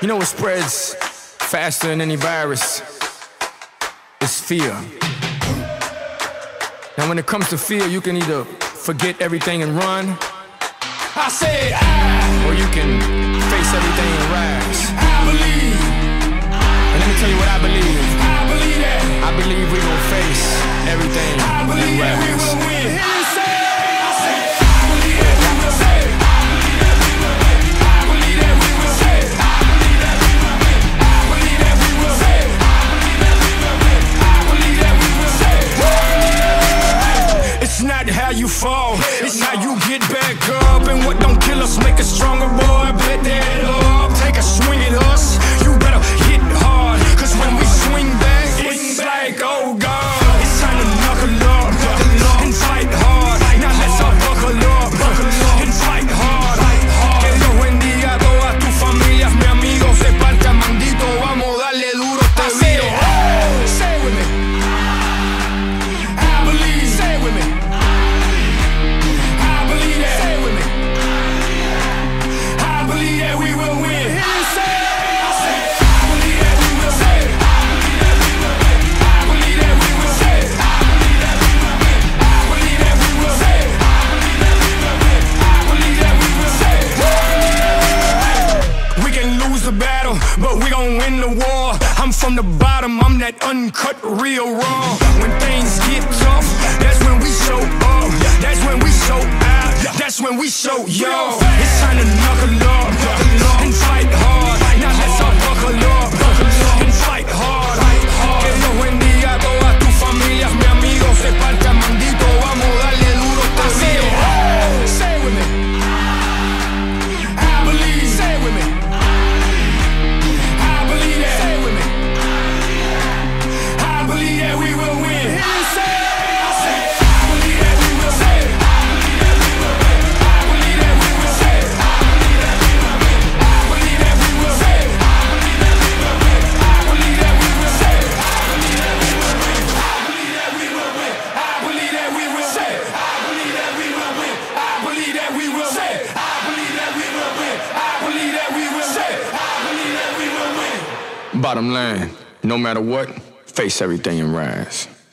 You know what spreads faster than any virus? It's fear. Now when it comes to fear, you can either forget everything and run, I said I, or you can face everything and rise. I believe. And let me tell you what I believe. I believe that. I believe we gon' face everything I believe and that we rise. will win. I said I believe that we will say. I believe that we will win. I believe that we will say. I believe that we will win. I believe that we will say. I believe that we will win. I believe that we will say. It's not how you fall, it's how you get back up. And what don't kill us make us stronger, boy. Bet that up. Take a swing at us, you better hit hard. Cause when we swing back, it's like, oh God, it's time to knuckle up and fight hard. Now let's all buckle up and fight hard. Que Dios bendiga a todas tus familias, mi amigo, se parta mandito. Vamos a darle duro este video. Say it with me. I believe, say it with me. I believe that. Say it with me. I believe that we will win. I believe that we will say. I believe that we will win. I believe that we will say. I believe that we will win. I believe that we will say. I believe that we will win. I believe that we will say. We can lose the battle, but we gon' win the war. I'm from the bottom, I'm that uncut, real raw. When things get tough, that's when we show up. That's when we show out. That's when we show yo. It's time to knuckle up and fight hard. Now let's all buckle up and fight hard. Que Dios bendiga a todas tus familias, mi amigo, se parta mandito. Vamos a darle duro este video. Say it with me. I believe. Say it with me. I believe that. Say it with me. I believe that we will win. I believe that we will say. I believe that we will win. I believe that we will say. I believe that we will win. I believe that we will say. I believe that we will win. I believe that we will say. I believe that we will win. I believe that we will win. I believe that we will say. I believe that we will win. I believe that we will say. I believe that we will win. I believe that we will say. I believe that we will win. Bottom line, no matter what, face everything and rise.